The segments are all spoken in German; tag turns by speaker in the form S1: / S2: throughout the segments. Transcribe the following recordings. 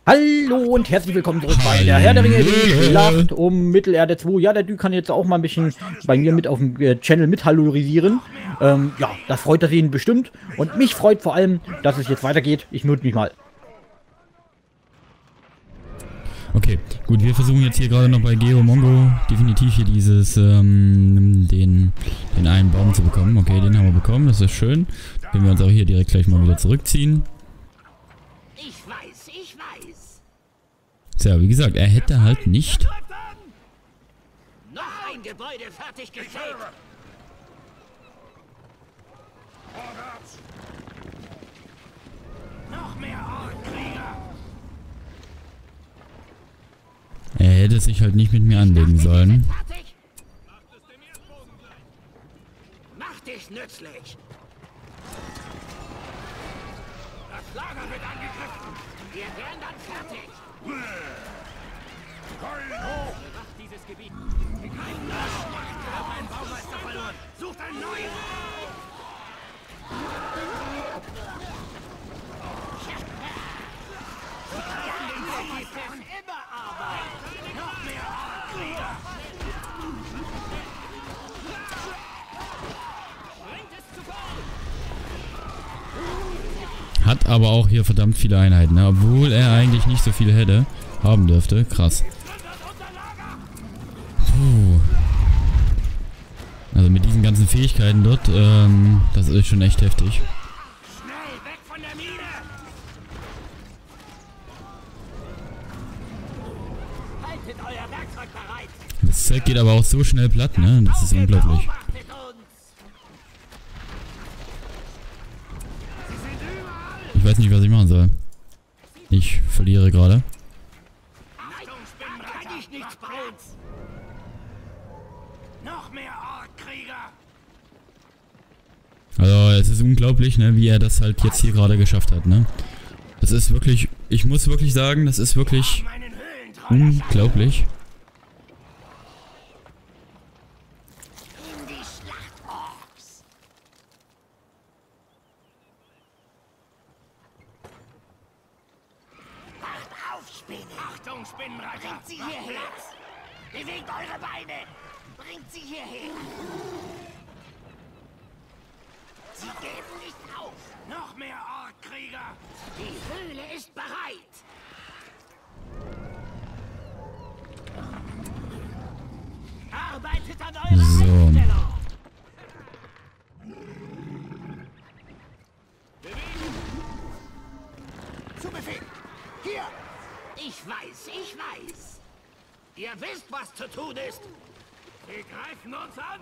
S1: Hallo und herzlich willkommen zurück bei der Herr der Ringe, die Schlacht um Mittelerde 2. Ja, der Dü kann jetzt auch mal ein bisschen bei mir mit auf dem Channel mit hallorisieren. Ja, das freut das ihn bestimmt. Und mich freut vor allem, dass es jetzt weitergeht. Ich mute mich mal.
S2: Okay, gut, wir versuchen jetzt hier gerade noch bei Geomongo definitiv hier dieses, den einen Baum zu bekommen. Okay, den haben wir bekommen, das ist schön. Können wir uns auch hier direkt gleich mal wieder zurückziehen.
S3: Ich weiß.
S2: So, wie gesagt, er hätte halt nicht...
S3: Noch ein Gebäude fertiggestellt. Noch mehr Orkkrieger.
S2: Er hätte sich halt nicht mit mir anlegen sollen.
S3: Fertig? Mach dich nützlich. Das Lager wird angegriffen. Wir werden dann fertig. Bewacht dieses Gebiet. Wir greifen das. Wir haben einen Baumeister verloren. Sucht einen neuen. Immer arbeiten. Noch mehr Orkkrieger. Bringt es zu Fall.
S2: Hat aber auch hier verdammt viele Einheiten, ne? Obwohl er eigentlich nicht so viele hätte haben dürfte. Krass. Puh. Also mit diesen ganzen Fähigkeiten dort, das ist schon echt heftig.
S3: Schnell weg von der Mine. Haltet euer Werkzeug bereit.
S2: Das Zeug geht aber auch so schnell platt, ne? Das ist unglaublich.
S3: Beobachtet uns. Sie sind überall.
S2: Ich weiß nicht, was ich machen soll. Ich verliere gerade.
S3: Achtung, Spinnenreiter. Kann ich nichts bauen. Noch mehr Orkkrieger.
S2: Also es ist unglaublich, ne, wie er das halt jetzt hier gerade geschafft hat, ne? Das ist wirklich, ich muss wirklich sagen, das ist wirklich
S3: Meinen Höhlentroller
S2: unglaublich.
S3: in die Schlacht, Orks. Wacht auf, Spinne. Achtung, Spinnenreiter. Bringt sie hierher. Bewegt eure Beine. Bringt sie hierher. Sie geben nicht auf. Noch mehr Orkkrieger. Die Höhle ist bereit. Arbeitet an eurer
S2: So.
S3: Einstellung. Zu Befehl. Hier. Ich weiß. Ihr wisst, was zu tun ist. Sie greifen uns an.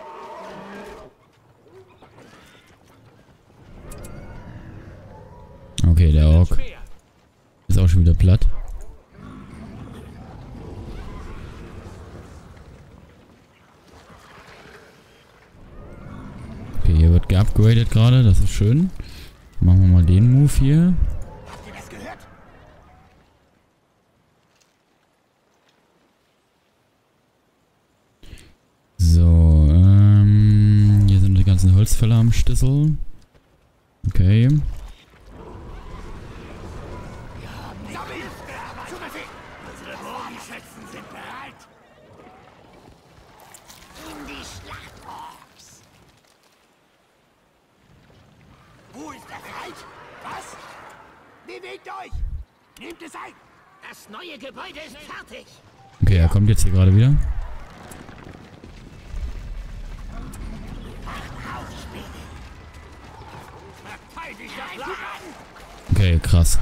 S2: Okay, der Ork
S3: Schwer.
S2: ist auch schon wieder platt. Okay, hier wird geupgradet gerade, das ist schön. Machen wir mal den Move hier.
S3: Habt ihr das gehört?
S2: So, hier sind die ganzen Holzfäller am Stissel. Okay.
S3: Sammelt! Zu Befehl! Unsere Bogenschützen sind bereit. In die Schlacht, Orks. Wo ist der Feind? Was? Bewegt euch! Nehmt es ein! Das neue Gebäude ist fertig!
S2: Okay, er kommt jetzt hier gerade wieder.
S3: Auf, Spinne! Verteidigt das Lager!
S2: Okay, krass.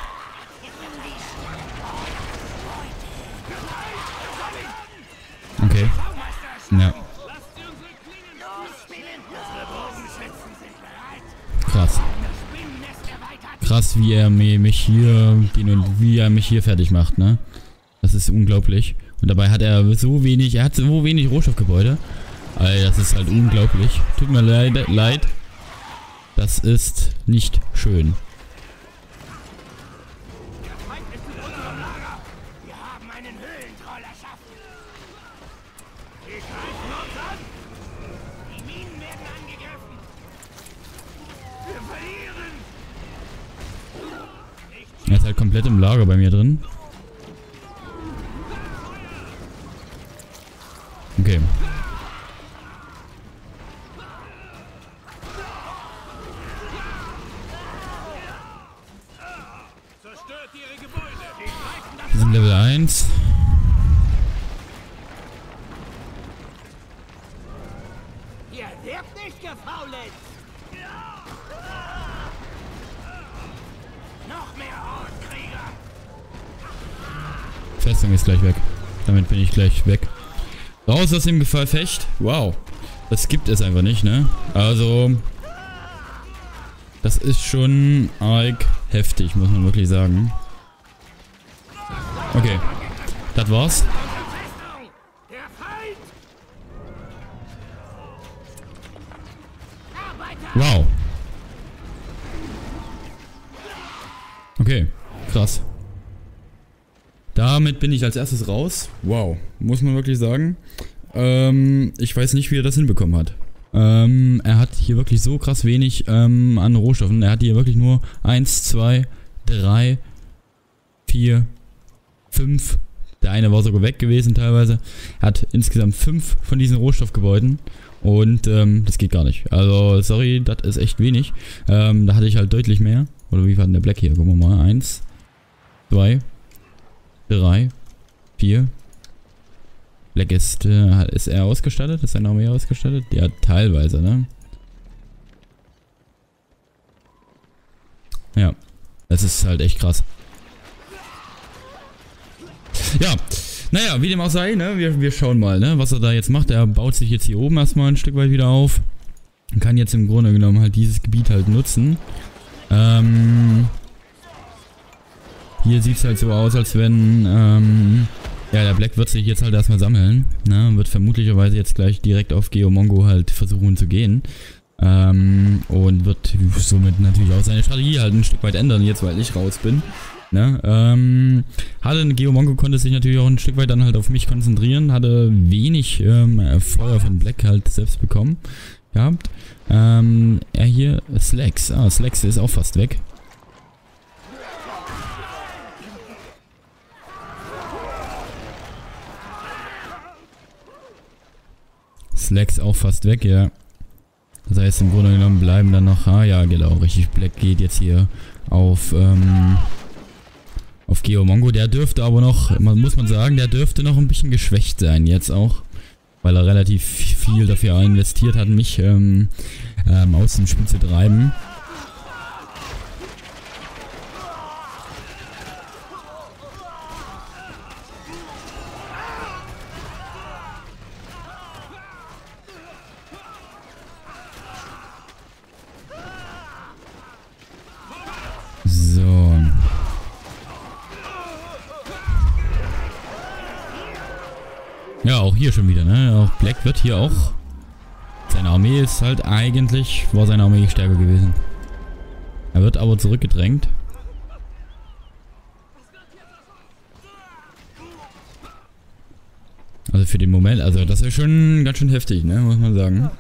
S2: Okay. Ja,
S3: Lasst sie unsere Klingen los, Spinnen! Unsere Bogenschützen sind bereit!
S2: krass.
S3: Das Spinnennest erweitert!
S2: Krass, wie er wie er mich hier fertig macht, ne? Das ist unglaublich. Und dabei hat er so wenig Rohstoffgebäude. Alter, das ist halt unglaublich. Tut mir leid. Das ist nicht schön.
S3: Der Feind ist in unserem Lager! Wir haben einen Höhlentroll erschaffen! Sie greifen uns an! Die Minen werden angegriffen! Wir verlieren!
S2: Er ist halt komplett im Lager bei mir drin. Okay.
S3: Zerstört ihre Gebäude.
S2: Wir sind Level 1.
S3: Ihr werdet nicht gefaulenzt. Noch mehr Ortkrieger.
S2: Festung ist gleich weg. Damit bin ich gleich weg. Raus aus dem Gefecht. Wow. Das gibt es einfach nicht, ne? Also... Das ist schon arg heftig, muss man wirklich sagen. Okay. Das war's.
S3: Festung. Der Feind. Arbeiter.
S2: Wow. Okay. Krass. Damit bin ich als erstes raus. Wow. Muss man wirklich sagen. Ich weiß nicht, wie er das hinbekommen hat. Er hat hier wirklich so krass wenig an Rohstoffen. Er hat hier wirklich nur 1, 2, 3, 4, 5. Der eine war sogar weg gewesen teilweise. Er hat insgesamt 5 von diesen Rohstoffgebäuden. Und das geht gar nicht. Also, sorry, das ist echt wenig. Da hatte ich halt deutlich mehr. Oder wie war denn der Black hier? Gucken wir mal. 1, 2, 3, 4. Black ist er ausgestattet? Ist seine Armee ausgestattet? Ja, teilweise, ne? Ja. Das ist halt echt krass. Ja. Naja, wie dem auch sei, ne? Wir schauen mal, ne? Was er da jetzt macht. Er baut sich jetzt hier oben erstmal ein Stück weit wieder auf. Und kann jetzt im Grunde genommen halt dieses Gebiet halt nutzen. Hier sieht es halt so aus, als wenn, ja, der Black wird sich jetzt halt erstmal sammeln, ne, wird vermutlicherweise jetzt gleich direkt auf Geomongo halt versuchen zu gehen, und wird somit natürlich auch seine Strategie halt ein Stück weit ändern, jetzt weil ich raus bin, ne, Geomongo konnte sich natürlich auch ein Stück weit dann halt auf mich konzentrieren, hatte wenig, Feuer von Black halt selbst bekommen, gehabt, er hier, Slacks, Slacks ist auch fast weg. Slacks auch fast weg, ja. Das heißt, im Grunde genommen bleiben dann noch... Ah ja, genau, richtig. Black geht jetzt hier auf Geomongo. Der dürfte aber noch, muss man sagen, der dürfte noch ein bisschen geschwächt sein jetzt auch. Weil er relativ viel dafür investiert hat, mich aus dem Spiel zu treiben. So. Ja, auch hier schon wieder, ne? Auch Black wird hier auch... Seine Armee ist halt eigentlich... War seine Armee stärker gewesen. Er wird aber zurückgedrängt. Also für den Moment, also das ist schon ganz schön heftig, ne? Muss man sagen.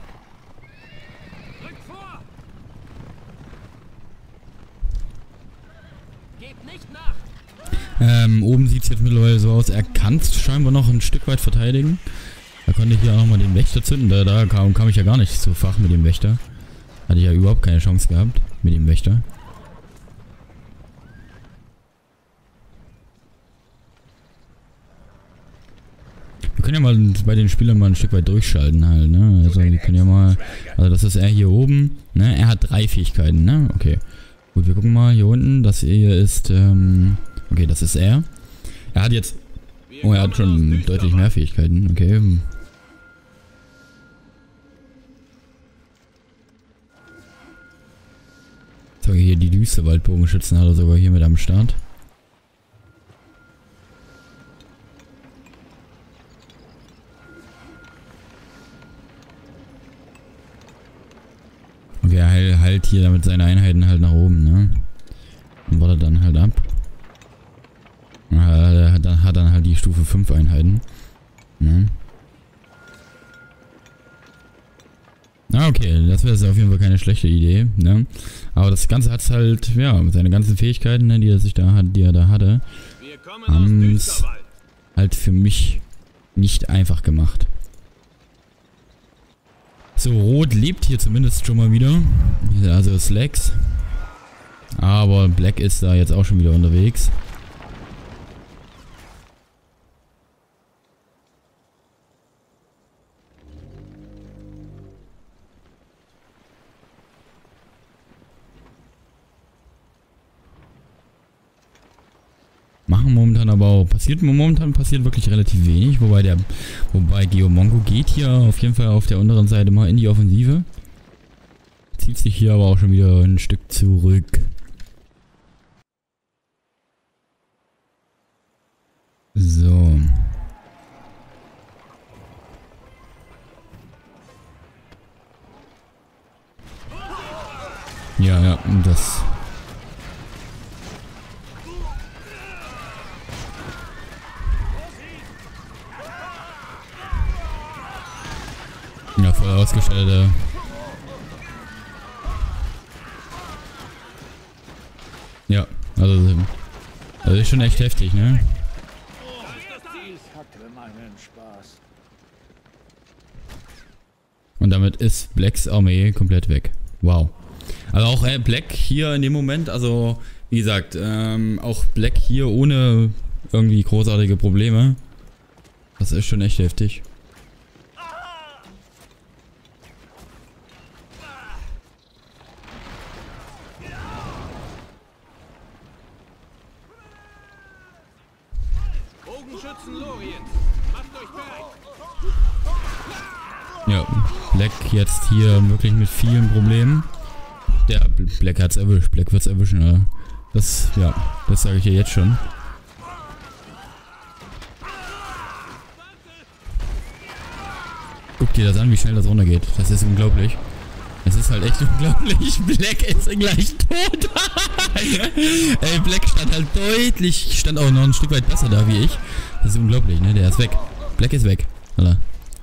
S2: Oben sieht es jetzt mittlerweile so aus, er kann es scheinbar noch ein Stück weit verteidigen. Da konnte ich ja auch nochmal den Wächter zünden, da kam ich ja gar nicht zu Fach mit dem Wächter. Hatte ich ja überhaupt keine Chance gehabt mit dem Wächter. Wir können ja mal bei den Spielern mal ein Stück weit durchschalten halt, ne? Also wir können ja mal, also das ist er hier oben, ne? Er hat 3 Fähigkeiten, ne? Okay. Gut, wir gucken mal hier unten, das hier ist, okay, das ist er. Er hat jetzt... Oh, er hat schon deutlich mehr Fähigkeiten. Okay. So, hier die Düsterwaldbogenschützen hat er sogar hier mit am Start. Okay, er heilt hier damit seine Einheiten halt nach oben, ne? Und wartet dann halt ab. Hat dann halt die Stufe 5 Einheiten. Ne? Ah, okay, das wäre auf jeden Fall keine schlechte Idee, ne? Aber das Ganze hat halt, ja, mit seinen ganzen Fähigkeiten, ne, die er da hatte, haben es halt für mich nicht einfach gemacht. So, Rot lebt hier zumindest schon mal wieder. Also Slacks. Aber Black ist da jetzt auch schon wieder unterwegs. Machen momentan aber auch, momentan passiert wirklich relativ wenig, wobei Geomongo geht hier auf jeden Fall auf der unteren Seite mal in die Offensive. Zieht sich hier aber auch schon wieder ein Stück zurück. So. Ja, das... Ja, voll ausgestellte. Ja, also ist schon echt heftig, ne? Und damit ist Blacks Armee komplett weg. Wow. Also auch Black hier in dem Moment, also wie gesagt, auch Black hier ohne irgendwie großartige Probleme. Das ist schon echt heftig. Ja, Black jetzt hier wirklich mit vielen Problemen. Der Black hat's erwischt. Black wird's erwischen, Alter. Das sage ich dir jetzt schon. Guck dir das an, wie schnell das runtergeht. Das ist unglaublich. Es ist halt echt unglaublich. Black ist gleich tot. Ey, Black stand auch noch ein Stück weit besser da wie ich. Das ist unglaublich, ne? Der ist weg. Black ist weg. Alter.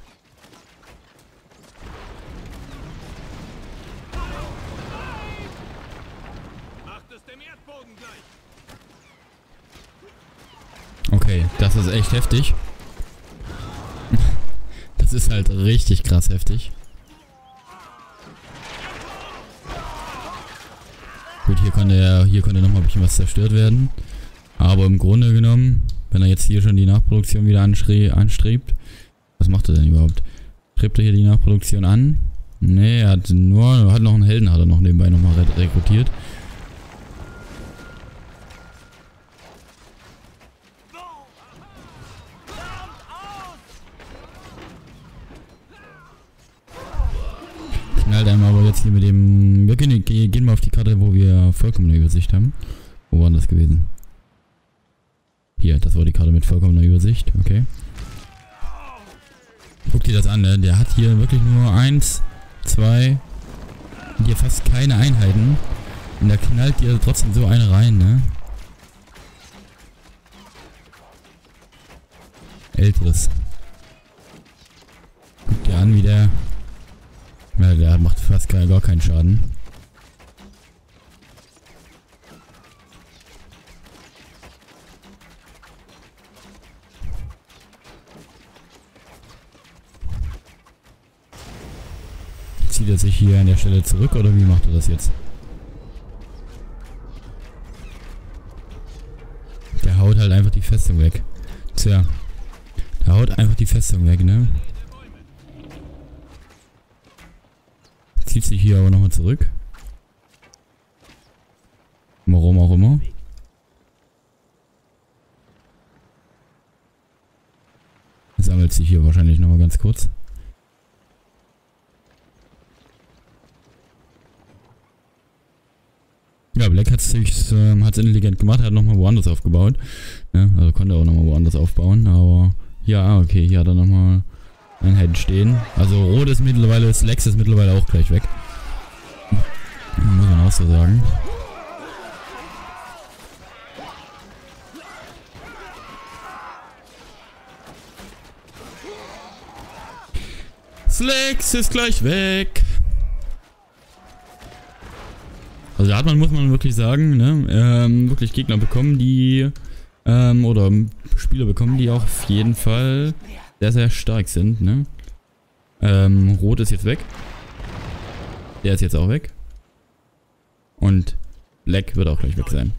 S2: Okay, das ist echt heftig. Das ist halt richtig krass heftig. Gut, hier konnte noch mal ein bisschen was zerstört werden. Aber im Grunde genommen, wenn er jetzt hier schon die Nachproduktion wieder anstrebt. Was macht er denn überhaupt? Strebt er hier die Nachproduktion an? Ne, er hat noch einen Helden, hat er noch nebenbei nochmal rekrutiert. Knallt einmal aber jetzt hier mit dem... Wir gehen mal auf die Karte, wo wir vollkommene Übersicht haben. Wo war das gewesen? Hier, das war die Karte mit vollkommener Übersicht, okay. Guck dir das an, ne? Der hat hier wirklich nur 1, 2, hier fast keine Einheiten. Und da knallt dir trotzdem so eine rein, ne? Älteres. Guck dir an, wie der... Ja, der macht fast gar keinen Schaden. Zieht er sich hier an der Stelle zurück oder wie macht er das jetzt? Der haut halt einfach die Festung weg. Tja. Der haut einfach die Festung weg, ne? Zieht sich hier aber nochmal zurück. Warum auch immer. Sammelt sich hier wahrscheinlich nochmal ganz kurz. Ja, Black hat's intelligent gemacht, hat nochmal woanders aufgebaut. Ja, also konnte auch nochmal woanders aufbauen, aber ja, okay, hier hat er nochmal Einheiten stehen. Also Rot ist mittlerweile, Slacks ist mittlerweile auch gleich weg. Muss man auch so sagen. Slacks ist gleich weg. Also da hat man, muss man wirklich sagen, ne, wirklich Gegner bekommen, die, oder Spieler bekommen, die auch auf jeden Fall sehr, sehr stark sind, ne. Rot ist jetzt weg. Der ist jetzt auch weg. Und Black wird auch gleich weg sein.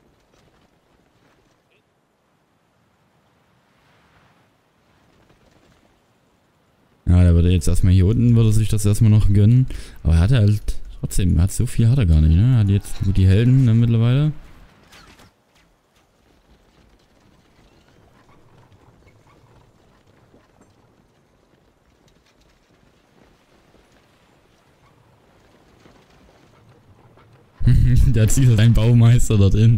S2: Ja, der würde jetzt erstmal hier unten, würde sich das erstmal noch gönnen. Aber er hat halt trotzdem, hat so viel hat er gar nicht, ne? Hat jetzt gut die Helden dann mittlerweile. Der hat sich ein Baumeister da drin.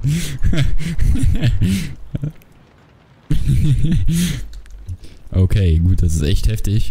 S2: Okay, gut, das ist echt heftig.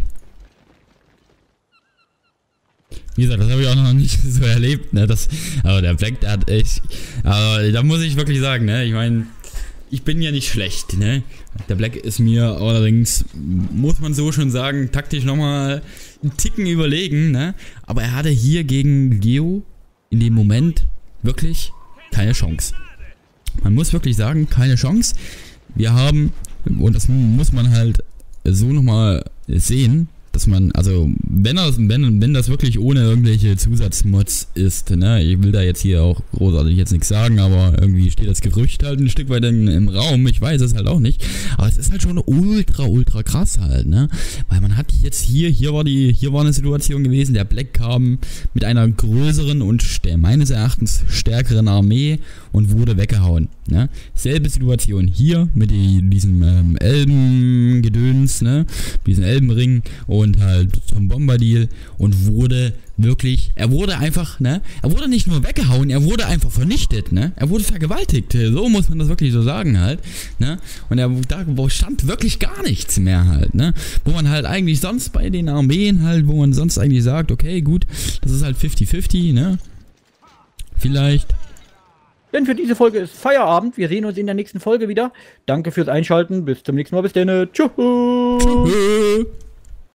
S2: Wie gesagt, das habe ich auch noch nicht so erlebt, ne? Aber der Black, der hat echt. Aber da muss ich wirklich sagen, ne? Ich meine, ich bin ja nicht schlecht, ne? Der Black ist mir allerdings, muss man so schon sagen, taktisch nochmal einen Ticken überlegen, ne? Aber er hatte hier gegen Geo in dem Moment wirklich keine Chance. Man muss wirklich sagen, keine Chance. Wir haben, und das muss man halt so nochmal sehen, dass man, also wenn das wirklich ohne irgendwelche Zusatzmods ist, ne, ich will da jetzt hier auch großartig jetzt nichts sagen, aber irgendwie steht das Gerücht halt ein Stück weit im Raum, ich weiß es halt auch nicht, aber es ist halt schon ultra krass halt, ne, weil man hat jetzt hier war eine Situation gewesen, der Black kam mit einer größeren und meines Erachtens stärkeren Armee und wurde weggehauen, ne, selbe Situation hier mit diesem Elbengedöns, ne, diesen Elbenring und halt zum Bombardier und wurde wirklich, er wurde einfach, ne, er wurde nicht nur weggehauen, er wurde einfach vernichtet, ne, er wurde vergewaltigt, so muss man das wirklich so sagen halt, ne, und da stand wirklich gar nichts mehr halt, ne, wo man halt eigentlich sonst bei den Armeen halt, wo man sonst eigentlich sagt, okay, gut, das ist halt 50-50, ne, vielleicht.
S1: Denn für diese Folge ist Feierabend. Wir sehen uns in der nächsten Folge wieder. Danke fürs Einschalten. Bis zum nächsten Mal. Bis dann. Tschüss.
S2: Tschüss.